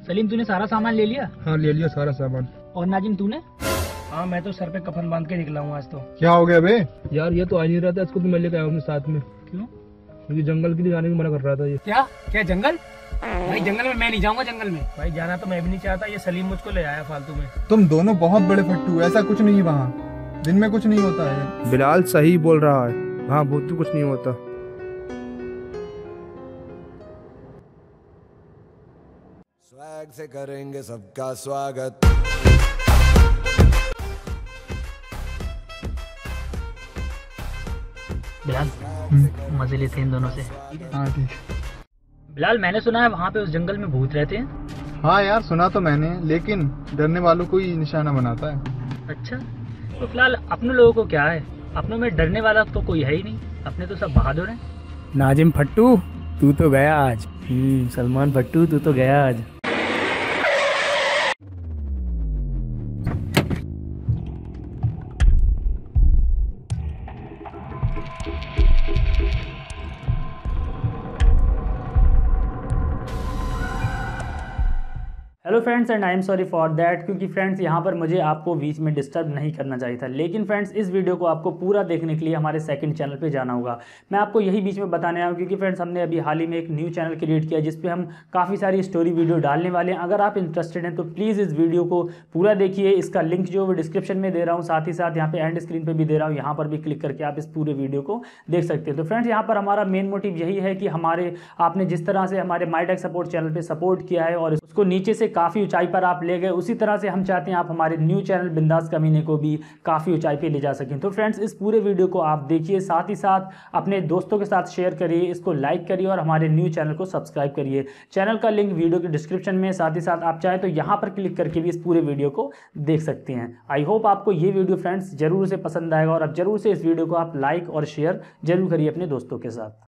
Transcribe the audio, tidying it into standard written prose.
सलीम तूने सारा सामान ले लिया? हाँ ले लिया सारा सामान। और नाजिम तूने? हाँ मैं तो सर पे कफन बांध के निकला हूँ आज तो। क्या हो गया बे? यार ये तो आ नहीं रहा था, इसको तो मैं लेकर आया अपने साथ में। क्यों? क्योंकि जंगल के लिए जाने को मना कर रहा था ये। क्या जंगल? भाई जंगल में मैं नहीं जाऊंगा। जंगल में भाई जाना तो मैं भी नहीं चाहता, ये सलीम मुझको ले आया फालतू में। तुम दोनों बहुत बड़े फट्टू, ऐसा कुछ नहीं है वहाँ, दिन में कुछ नहीं होता है। बिलाल सही बोल रहा है, हाँ भूत कुछ नहीं होता। स्वैग से करेंगे सबका स्वागत। बिलाल मजे लेते हैं इन दोनों से। हाँ ठीक। बिलाल मैंने सुना है वहाँ पे उस जंगल में भूत रहते हैं। हाँ यार सुना तो मैंने, लेकिन डरने वालों को ही निशाना बनाता है। अच्छा तो फिलहाल अपने लोगों को क्या है, अपनों में डरने वाला तो कोई है ही नहीं, अपने तो सब बहादुर हैं। नाजिम फट्टू तू तो गया आज। सलमान फट्टू तू तो गया आज। Hello friends and I am sorry for that, क्योंकि फ्रेंड्स यहाँ पर मुझे आपको बीच में डिस्टर्ब नहीं करना चाहिए था। लेकिन फ्रेंड्स इस वीडियो को आपको पूरा देखने के लिए हमारे सेकंड चैनल पे जाना होगा। मैं आपको यही बीच में बताने आया हूँ क्योंकि फ्रेंड्स हमने अभी हाल ही में एक न्यू चैनल क्रिएट किया जिस पे हम काफ़ी सारी स्टोरी वीडियो डालने वाले हैं। अगर आप इंटरेस्टेड हैं तो प्लीज़ इस वीडियो को पूरा देखिए। इसका लिंक जो वो डिस्क्रिप्शन में दे रहा हूँ, साथ ही साथ यहाँ पे एंड स्क्रीन पर भी दे रहा हूँ, यहाँ पर भी क्लिक करके आप इस पूरे वीडियो को देख सकते हैं। तो फ्रेंड्स यहाँ पर हमारा मेन मोटिव यही है कि हमारे आपने जिस तरह से हमारे माई टेक सपोर्ट चैनल पर सपोर्ट किया है और उसको नीचे से काफ़ी ऊंचाई पर आप ले गए, उसी तरह से हम चाहते हैं आप हमारे न्यू चैनल बिंदास कमीने को भी काफ़ी ऊंचाई पे ले जा सकें। तो फ्रेंड्स इस पूरे वीडियो को आप देखिए, साथ ही साथ अपने दोस्तों के साथ शेयर करिए, इसको लाइक करिए और हमारे न्यू चैनल को सब्सक्राइब करिए। चैनल का लिंक वीडियो के डिस्क्रिप्शन में, साथ ही साथ आप चाहें तो यहाँ पर क्लिक करके भी इस पूरे वीडियो को देख सकते हैं। आई होप आपको ये वीडियो फ्रेंड्स जरूर से पसंद आएगा और अब जरूर से इस वीडियो को आप लाइक और शेयर जरूर करिए अपने दोस्तों के साथ।